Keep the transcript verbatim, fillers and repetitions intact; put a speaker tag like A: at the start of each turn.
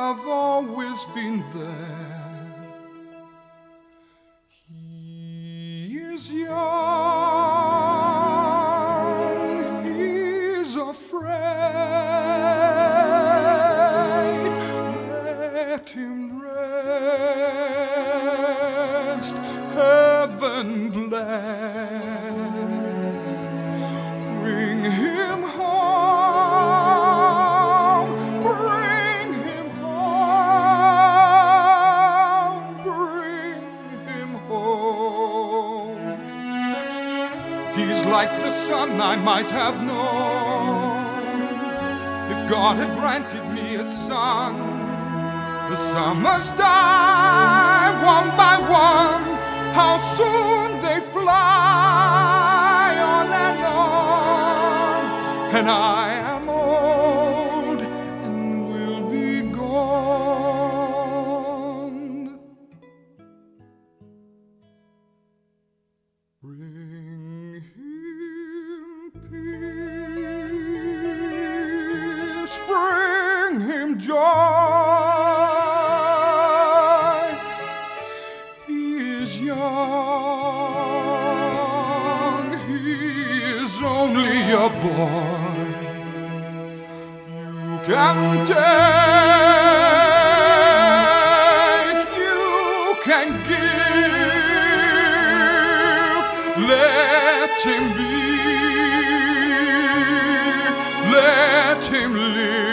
A: have always been there. He is young, he's afraid. Let him rest, heaven blessed. Bring him home, bring him home, bring him home. He's like the son I might have known if God had granted me a son. The summers die one by one, how soon they fly on and on, and I am old and will be gone. Bring him peace, bring him joy. Young, he is only a boy. You can take, you can give. Let him be, let him live.